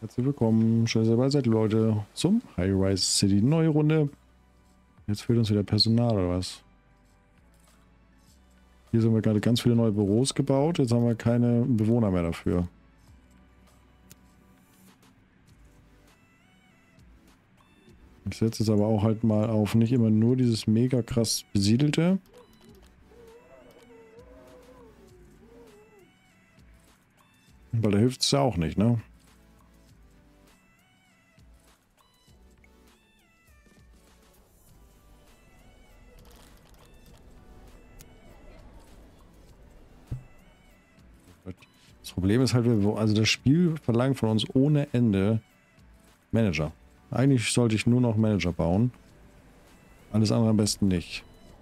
Herzlich willkommen, schön, dass ihr dabei seid, Leute, zum High-Rise City. Neue Runde. Jetzt fehlt uns wieder Personal, oder was? Hier sind wir gerade ganz viele neue Büros gebaut. Jetzt haben wir keine Bewohner mehr dafür. Ich setze jetzt aber auch halt mal auf nicht immer nur dieses mega krass besiedelte. Weil da hilft es ja auch nicht, ne? Das Problem ist halt, also das Spiel verlangt von uns ohne Ende Manager. Eigentlich sollte ich nur noch Manager bauen. Alles andere am besten nicht.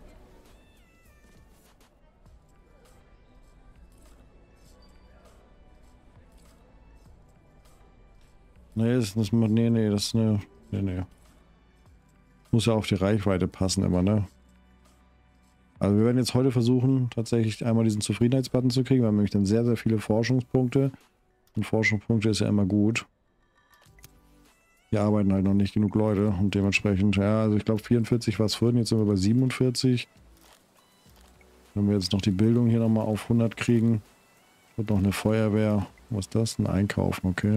Nee, das ist eine. Nee. Muss ja auf die Reichweite passen immer, ne? Also wir werden jetzt heute versuchen, tatsächlich einmal diesen Zufriedenheitsbutton zu kriegen. Wir haben nämlich dann sehr, sehr viele Forschungspunkte. Und Forschungspunkte ist ja immer gut. Hier arbeiten halt noch nicht genug Leute und dementsprechend, ja, also ich glaube 44 war es vorhin, jetzt sind wir bei 47. Wenn wir jetzt noch die Bildung hier nochmal auf 100 kriegen, wird noch eine Feuerwehr. Was ist das? Ein Einkaufen, okay.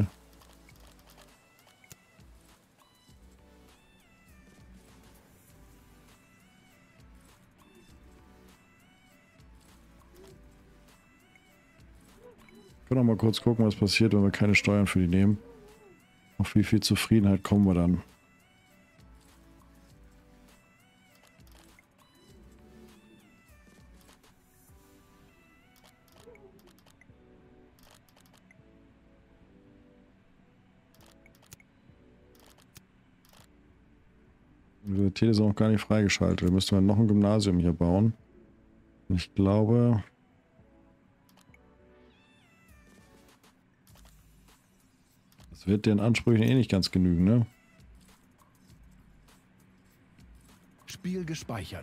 Können wir mal kurz gucken, was passiert, wenn wir keine Steuern für die nehmen. Auf wie viel Zufriedenheit kommen wir dann? Die Universität ist auch noch gar nicht freigeschaltet. Da müssten wir noch ein Gymnasium hier bauen. Ich glaube... Das wird den Ansprüchen eh nicht ganz genügen, ne? Spiel gespeichert.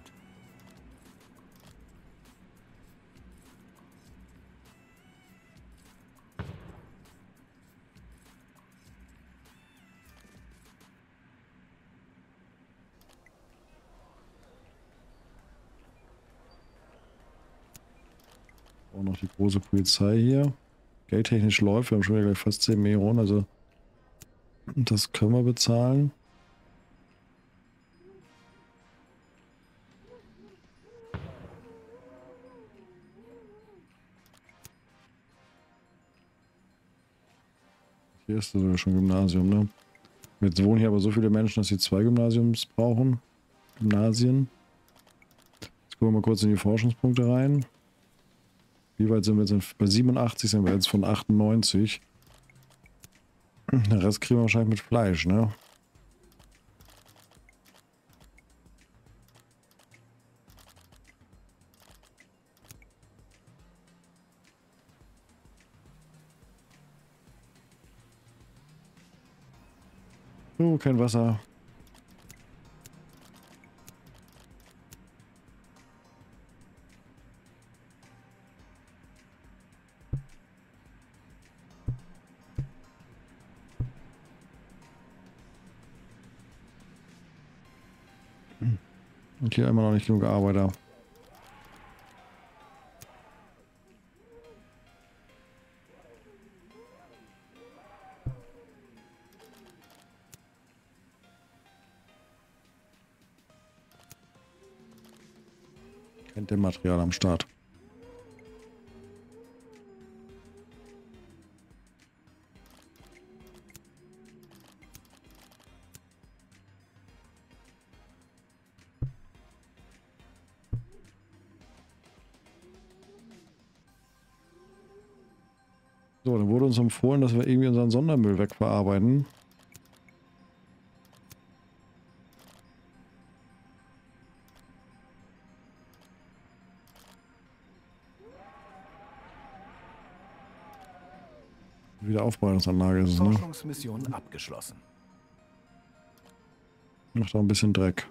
Auch noch die große Polizei hier. Geldtechnisch läuft, wir haben schon wieder gleich fast 10 Millionen, also das können wir bezahlen. Hier ist sogar schon Gymnasium, ne? Jetzt wohnen hier aber so viele Menschen, dass sie 2 Gymnasiums brauchen. Gymnasien. Jetzt gucken wir mal kurz in die Forschungspunkte rein. Wie weit sind wir jetzt? Bei 87 sind wir jetzt von 98. Den Rest kriegen wir wahrscheinlich mit Fleisch, ne? Oh, kein Wasser. Und hier immer noch nicht genug Arbeiter. Kennt der Material am Start. So, dann wurde uns empfohlen, dass wir irgendwie unseren Sondermüll wegverarbeiten. Wiederaufbereitungsanlage ist es, ne? Forschungsmission abgeschlossen. Macht auch ein bisschen Dreck.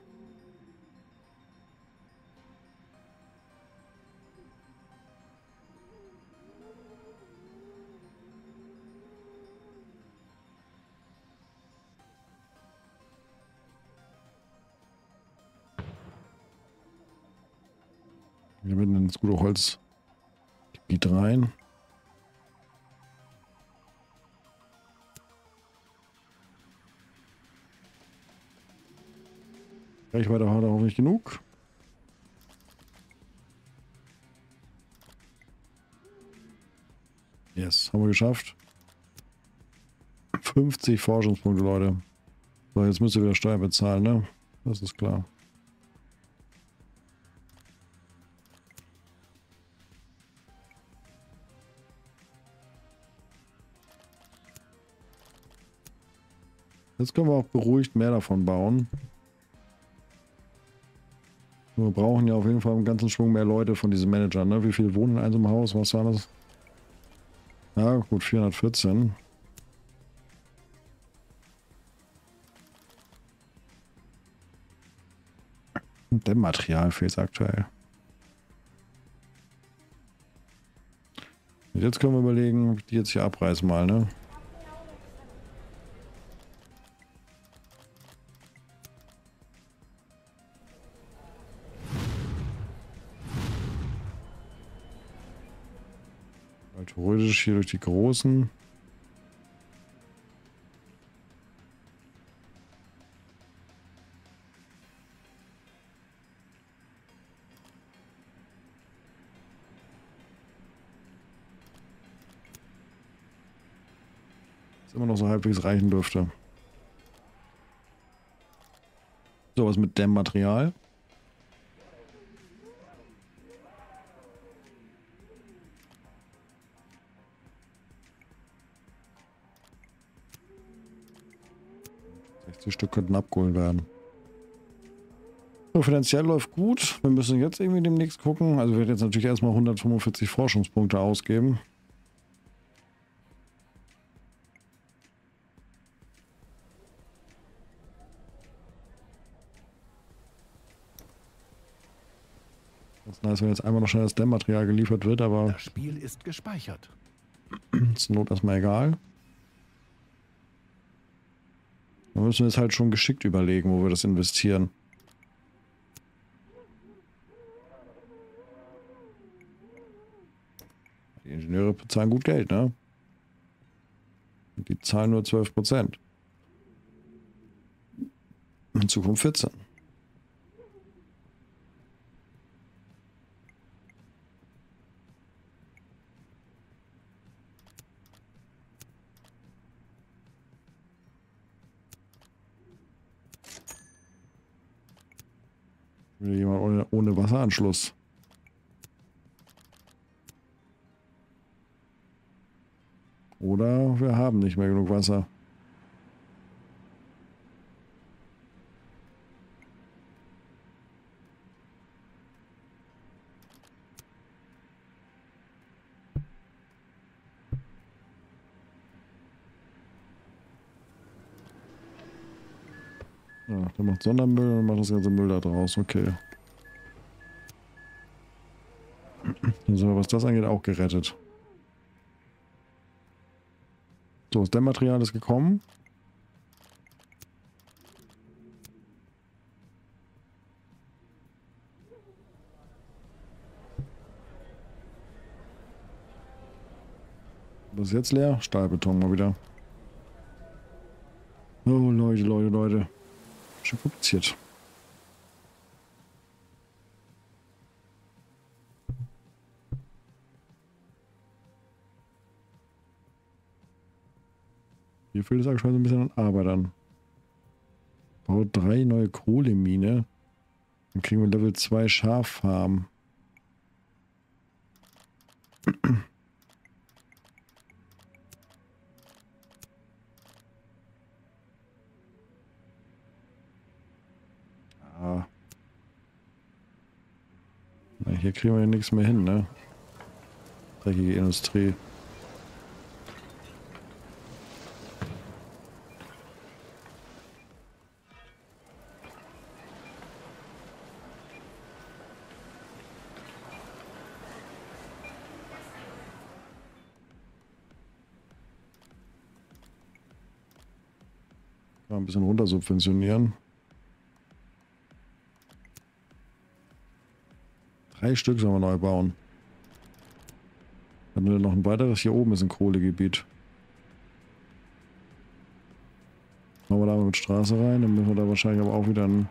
Hier mitten ins gute Holzgebiet rein. Reichweite hat er hoffentlich genug. Yes, haben wir geschafft. 50 Forschungspunkte, Leute. So, jetzt müsst ihr wieder Steuern bezahlen, ne? Das ist klar. Jetzt können wir auch beruhigt mehr davon bauen. Wir brauchen ja auf jeden Fall einen ganzen Schwung mehr Leute von diesen Managern, ne? Wie viele wohnen in einem Haus? Was war das? Ja, gut, 414. Dämmmaterial fehlt aktuell. Und jetzt können wir überlegen, ob ich die jetzt hier abreißen mal, ne? Theoretisch hier durch die großen. Ist immer noch so halbwegs reichen dürfte. So, was mit Dämmmaterial? Die Stück könnten abgeholt werden. So, finanziell läuft gut. Wir müssen jetzt irgendwie demnächst gucken. Also wir werden jetzt natürlich erstmal 145 Forschungspunkte ausgeben. Das ist nice, wenn jetzt einmal noch schnell das Dämmmaterial geliefert wird, aber Das Spiel ist gespeichert. ist zur Not erstmal egal. Da müssen wir jetzt halt schon geschickt überlegen, wo wir das investieren. Die Ingenieure bezahlen gut Geld, ne? Und die zahlen nur 12%. In Zukunft 14. Wieder jemand ohne Wasseranschluss. Oder wir haben nicht mehr genug Wasser. Ja, der macht Sondermüll und macht das ganze Müll da draus. Okay. Dann sind wir, was das angeht, auch gerettet. So, das Dämmmaterial ist gekommen. Was ist jetzt leer? Stahlbeton mal wieder. Oh, Leute. Schon kompliziert. Hier fehlt es aktuell so ein bisschen an Arbeitern. Baut 3 neue Kohlemine. Dann kriegen wir Level 2 Schaffarm. Ah. Na, hier kriegen wir ja nichts mehr hin, ne? Dreckige Industrie. Mal ein bisschen runter subventionieren. 3 Stück sollen wir neu bauen. Dann noch ein weiteres hier oben ist ein Kohlegebiet. Machen wir da mal mit Straße rein, dann müssen wir da wahrscheinlich aber auch wieder ein...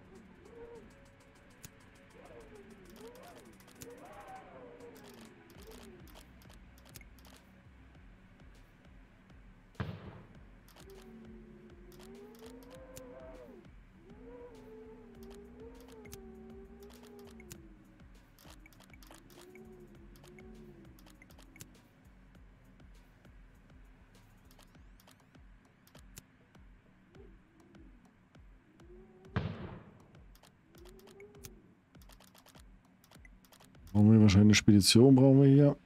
Brauchen wir wahrscheinlich eine Spedition, brauchen wir hier.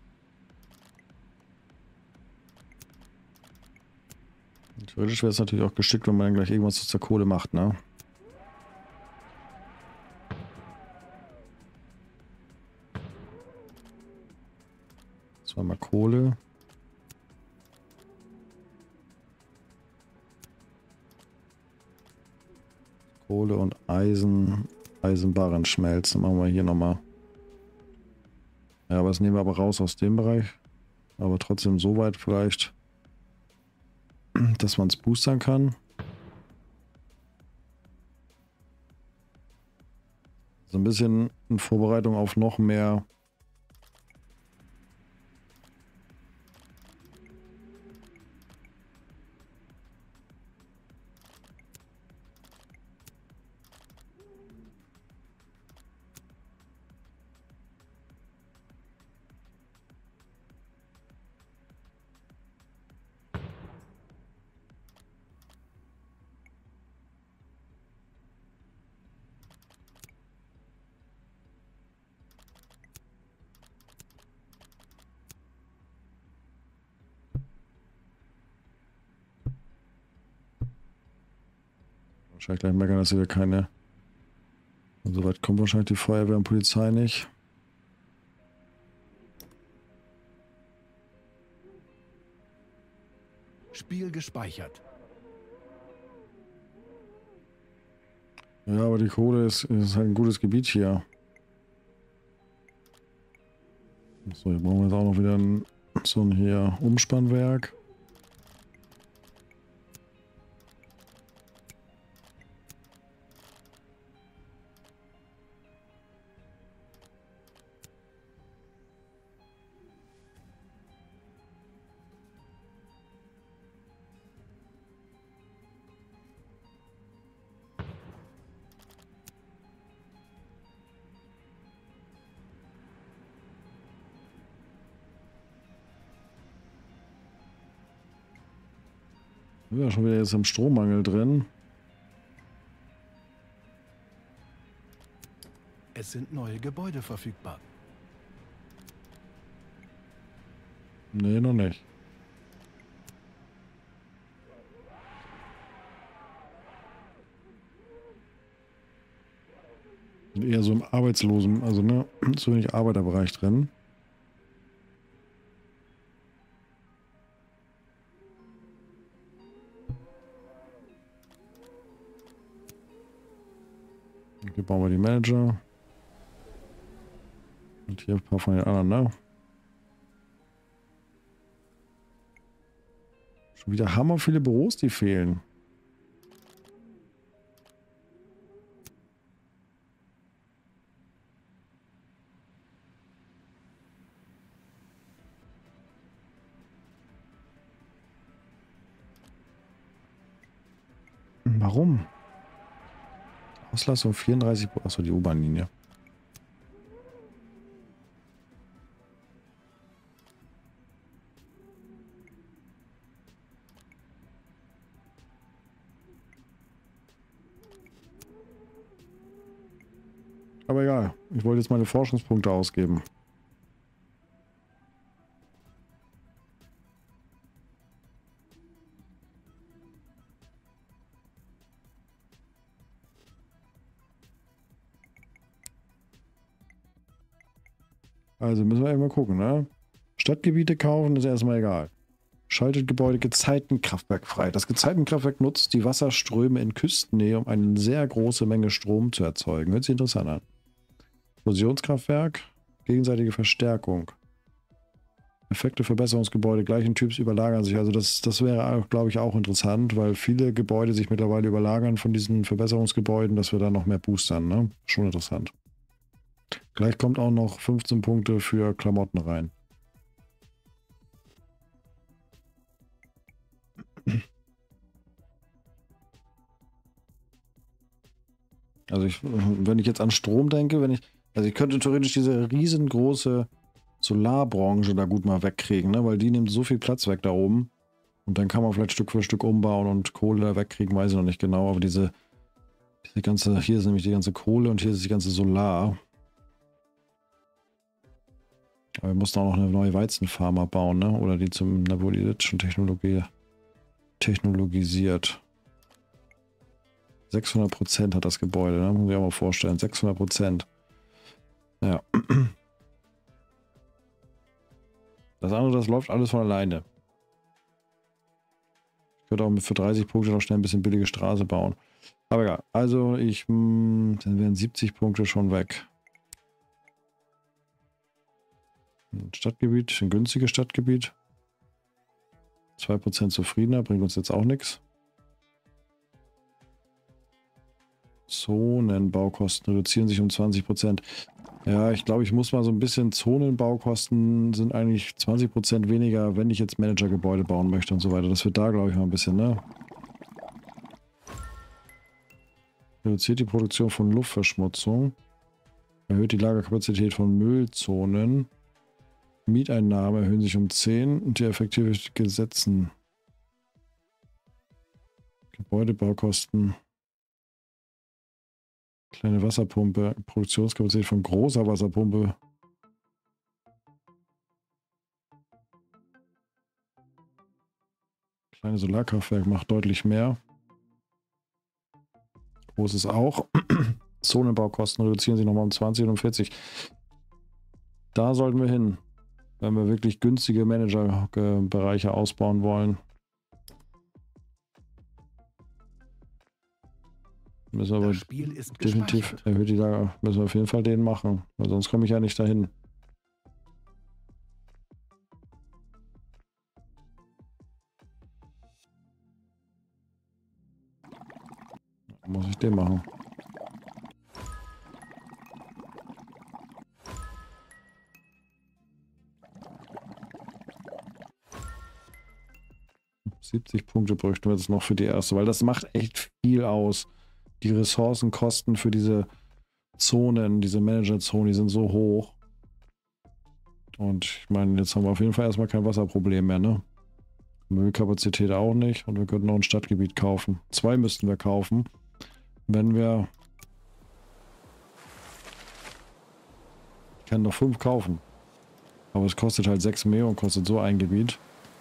Theoretisch wäre es natürlich auch geschickt, wenn man dann gleich irgendwas aus der Kohle macht, ne? Zweimal Kohle. Kohle und Eisen. Eisenbarren schmelzen. Machen wir hier nochmal. Ja, aber das nehmen wir aber raus aus dem Bereich. Aber trotzdem so weit vielleicht, dass man es boostern kann. So ein bisschen in Vorbereitung auf noch mehr wahrscheinlich gleich merken, dass wir keine... Und so weit kommt wahrscheinlich die Feuerwehr und Polizei nicht. Spiel gespeichert. Ja, aber die Kohle ist halt ein gutes Gebiet hier. So, hier brauchen wir jetzt auch noch wieder so ein hier Umspannwerk. Ja, schon wieder jetzt im Strommangel drin. Es sind neue Gebäude verfügbar. Nee, noch nicht. Sind eher so im Arbeitslosen, also ne, zu wenig Arbeiterbereich drin. Hier bauen wir die Manager. Und hier ein paar von den anderen, ne? Schon wieder hammer viele Büros, die fehlen. Warum? Auslastung 34. Achso, die U-Bahn-Linie. Aber egal. Ich wollte jetzt meine Forschungspunkte ausgeben. Also müssen wir eben mal gucken, ne? Stadtgebiete kaufen ist erstmal egal. Schaltet Gebäude Gezeitenkraftwerk frei. Das Gezeitenkraftwerk nutzt die Wasserströme in Küstennähe, um eine sehr große Menge Strom zu erzeugen. Hört sich interessant an. Fusionskraftwerk, gegenseitige Verstärkung. Effekte Verbesserungsgebäude gleichen Typs überlagern sich. Also das wäre, glaube ich, auch interessant, weil viele Gebäude sich mittlerweile überlagern von diesen Verbesserungsgebäuden, dass wir da noch mehr boostern. Ne? Schon interessant. Gleich kommt auch noch 15 Punkte für Klamotten rein. Also wenn ich jetzt an Strom denke, also ich könnte theoretisch diese riesengroße Solarbranche da gut mal wegkriegen, ne? Weil die nimmt so viel Platz weg da oben. Und dann kann man vielleicht Stück für Stück umbauen und Kohle da wegkriegen, weiß ich noch nicht genau. Aber diese ganze, hier ist nämlich die ganze Kohle und hier ist die ganze Solar. Aber wir mussten auch noch eine neue Weizenfarm bauen, ne? Oder die da wurde die jetzt schon technologisiert. 600% hat das Gebäude, ne? Muss ich auch mal vorstellen. 600%. Ja. Das andere, das läuft alles von alleine. Ich könnte auch für 30 Punkte noch schnell ein bisschen billige Straße bauen. Aber egal. Also dann wären 70 Punkte schon weg. Ein Stadtgebiet, ein günstiges Stadtgebiet. 2% zufriedener, bringt uns jetzt auch nichts. Zonenbaukosten reduzieren sich um 20%. Ja, ich glaube, ich muss mal so ein bisschen Zonenbaukosten sind eigentlich 20% weniger, wenn ich jetzt Managergebäude bauen möchte und so weiter. Das wird da, glaube ich, mal ein bisschen, ne? Reduziert die Produktion von Luftverschmutzung. Erhöht die Lagerkapazität von Müllzonen. Mieteinnahmen erhöhen sich um 10 und die Effektivität Gesetzen. Gebäudebaukosten. Kleine Wasserpumpe, Produktionskapazität von großer Wasserpumpe. Kleines Solarkraftwerk macht deutlich mehr. Großes auch. Zonenbaukosten reduzieren sich nochmal um 20 und um 40. Da sollten wir hin, wenn wir wirklich günstige Managerbereiche ausbauen wollen. Müssen wir aber definitiv erhöht die Lager. Müssen wir auf jeden Fall den machen, weil sonst komme ich ja nicht dahin. Dann muss ich den machen. $70 Punkte bräuchten wir jetzt noch für die erste, weil das macht echt viel aus. Die Ressourcenkosten für diese Zonen, diese Managerzonen, die sind so hoch. Und ich meine, jetzt haben wir auf jeden Fall erstmal kein Wasserproblem mehr, ne? Müllkapazität auch nicht. Und wir könnten noch ein Stadtgebiet kaufen. 2 müssten wir kaufen. Wenn wir... Ich kann noch 5 kaufen. Aber es kostet halt 6 mehr und kostet so ein Gebiet.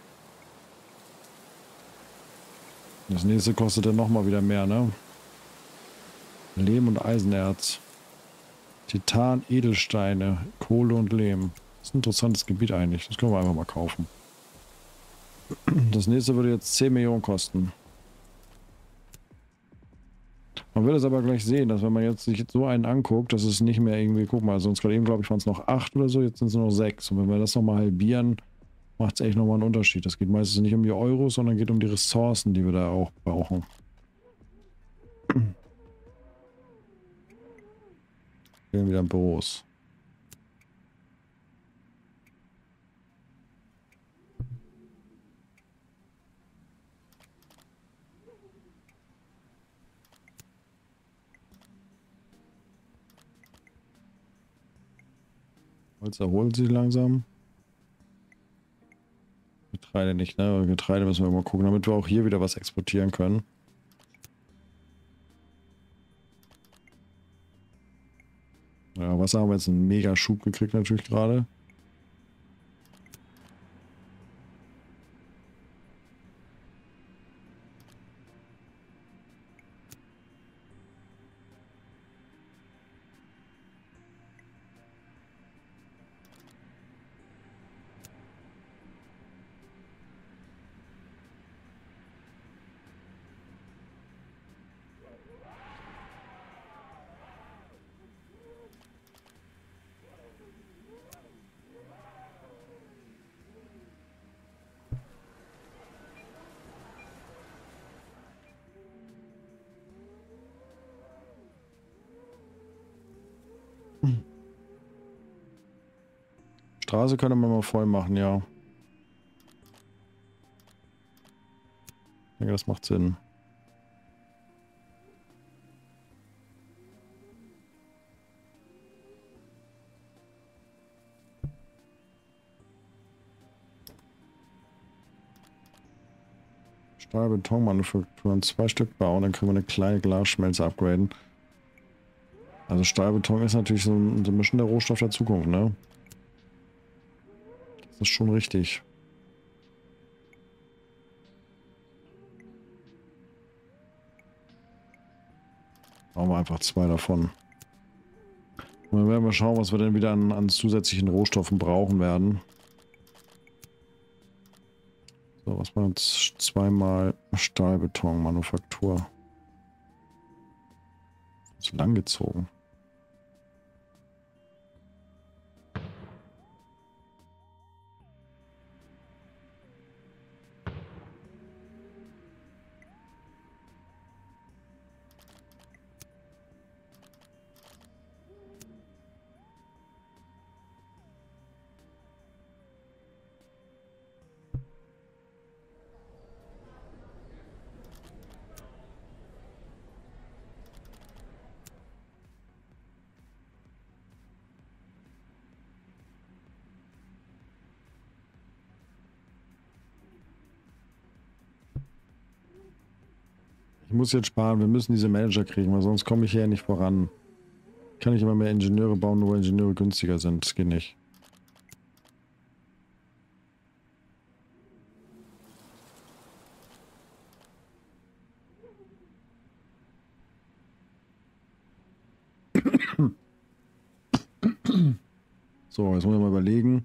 Das nächste kostet dann nochmal wieder mehr, ne? Lehm und Eisenerz. Titan, Edelsteine, Kohle und Lehm. Das ist ein interessantes Gebiet eigentlich. Das können wir einfach mal kaufen. Das nächste würde jetzt 10 Millionen kosten. Man wird es aber gleich sehen, dass wenn man jetzt sich so einen anguckt, dass es nicht mehr irgendwie, guck mal, sonst gerade eben, glaube ich, waren es noch 8 oder so, jetzt sind es nur noch 6. Und wenn wir das nochmal halbieren, macht es echt nochmal einen Unterschied. Das geht meistens nicht um die Euros, sondern geht um die Ressourcen, die wir da auch brauchen. Gehen wieder in Büros. Holz erholt sich langsam. Getreide nicht, ne? Getreide müssen wir mal gucken, damit wir auch hier wieder was exportieren können. Ja, Wasser haben wir jetzt einen mega Schub gekriegt natürlich gerade. Straße könnte man mal voll machen, ja. Ich denke, das macht Sinn. Stahl-Beton-Manufakturen 2 Stück bauen, dann können wir eine kleine Glasschmelze upgraden. Also Stahlbeton ist natürlich so ein bisschen der Rohstoff der Zukunft, ne? Das ist schon richtig. Machen wir einfach 2 davon. Und dann werden wir schauen, was wir denn wieder an zusätzlichen Rohstoffen brauchen werden. So, was war jetzt 2-mal Stahlbeton-Manufaktur? Das ist langgezogen. Ich muss jetzt sparen, wir müssen diese Manager kriegen, weil sonst komme ich hier nicht voran. Kann ich immer mehr Ingenieure bauen, nur weil Ingenieure günstiger sind. Das geht nicht. So, jetzt muss ich mal überlegen,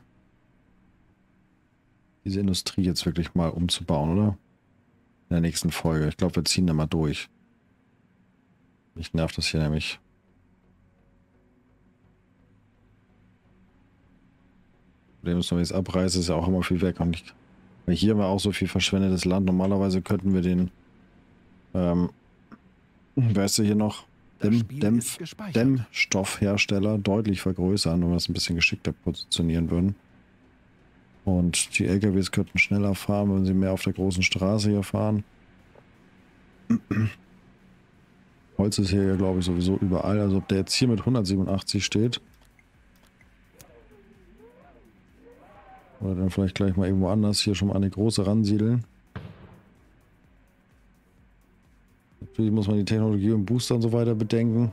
diese Industrie jetzt wirklich mal umzubauen, oder? In der nächsten Folge. Ich glaube, wir ziehen da mal durch. Mich nervt das hier nämlich. Problem ist, wenn ich es abreiße, ist ja auch immer viel weg. Und weil hier war auch so viel verschwendetes Land. Normalerweise könnten wir den, weißt du, hier noch Dämmstoffhersteller deutlich vergrößern, wenn wir das ein bisschen geschickter positionieren würden. Und die LKWs könnten schneller fahren, wenn sie mehr auf der großen Straße hier fahren. Holz ist hier ja, glaube ich, sowieso überall. Also ob der jetzt hier mit 187 steht. Oder dann vielleicht gleich mal irgendwo anders hier schon mal an die große ransiedeln. Natürlich muss man die Technologie und Booster und so weiter bedenken.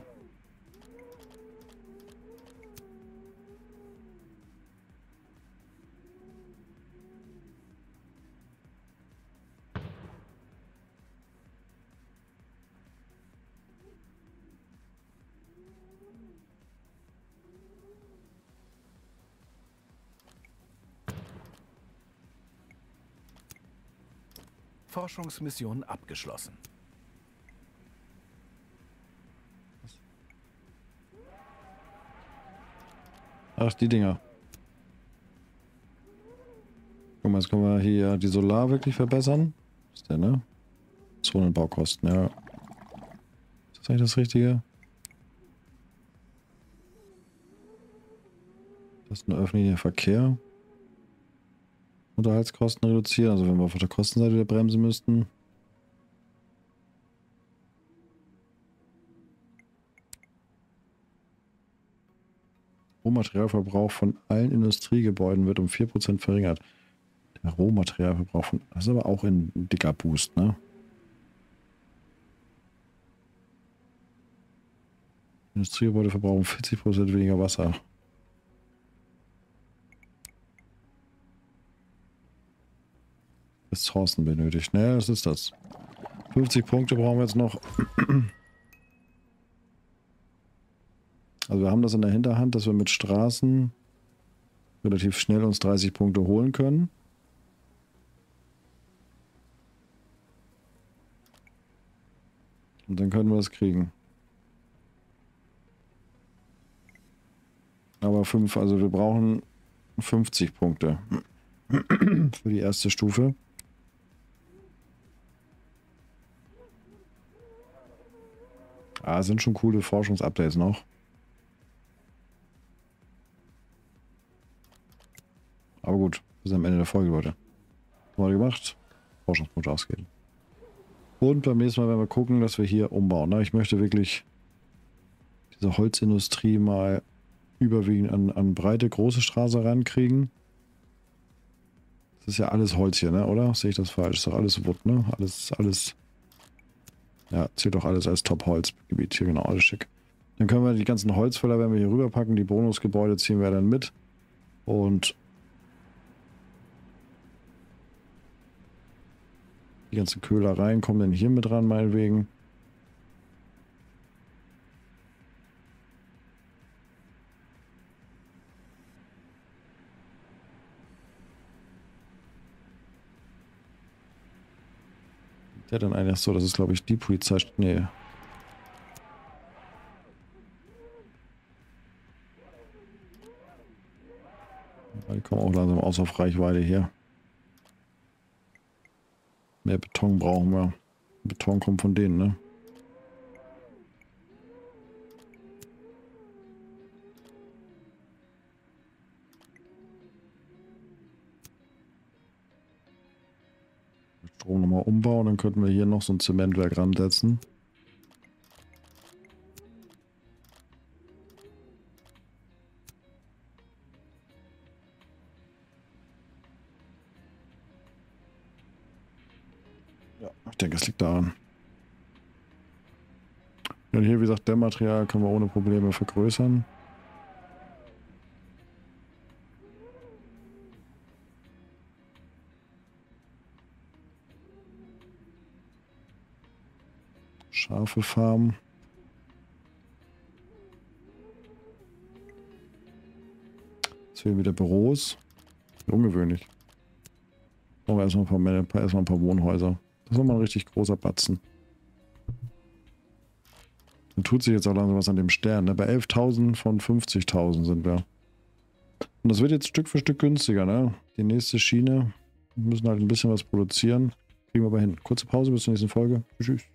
Forschungsmission abgeschlossen. Ach, die Dinger. Guck mal, jetzt können wir hier die Solar wirklich verbessern. Was ist der, ne? Zonenbaukosten, ja. Ist das eigentlich das Richtige? Das ist ein öffentlicher Verkehr. Unterhaltskosten reduzieren, also wenn wir auf der Kostenseite wieder bremsen müssten. Rohmaterialverbrauch von allen Industriegebäuden wird um 4% verringert. Der Rohmaterialverbrauch von... Das ist aber auch ein dicker Boost, ne? Industriegebäude verbrauchen 40% weniger Wasser. Ressourcen benötigt. Naja, das ist das. 50 Punkte brauchen wir jetzt noch. Also wir haben das in der Hinterhand, dass wir mit Straßen relativ schnell uns 30 Punkte holen können. Und dann können wir das kriegen. Aber also wir brauchen 50 Punkte für die erste Stufe. Ah, sind schon coole Forschungsupdates noch. Bis am Ende der Folge, Leute. Haben wir gemacht. Forschungspunkte ausgeben. Und beim nächsten Mal werden wir gucken, dass wir hier umbauen. Ne? Ich möchte wirklich diese Holzindustrie mal überwiegend an breite, große Straße rankriegen. Das ist ja alles Holz hier, ne? Oder? Sehe ich das falsch? Ist doch alles Wood, ne? Alles. Ja, zählt doch alles als Top-Holzgebiet hier, genau, alles schick. Dann können wir die ganzen Holzfäller, wenn wir hier rüberpacken, die Bonusgebäude ziehen wir dann mit. Und die ganzen Köhlereien kommen dann hier mit ran, meinetwegen. Der dann eigentlich so, das ist glaube ich die Polizei. Nee. Die kommen auch langsam aus auf Reichweite hier. Mehr Beton brauchen wir. Beton kommt von denen, ne? Strom nochmal umbauen, dann könnten wir hier noch so ein Zementwerk ransetzen. Ja, ich denke, es liegt daran. Und hier, wie gesagt, Dämmmaterial können wir ohne Probleme vergrößern. Schafe Farm. Jetzt fehlen wieder Büros. Ungewöhnlich. Brauchen wir erstmal ein paar Wohnhäuser. Das ist nochmal ein richtig großer Batzen. Dann tut sich jetzt auch langsam was an dem Stern. Ne? Bei 11.000 von 50.000 sind wir. Und das wird jetzt Stück für Stück günstiger. Ne? Die nächste Schiene. Wir müssen halt ein bisschen was produzieren. Kriegen wir aber hin. Kurze Pause bis zur nächsten Folge. Tschüss.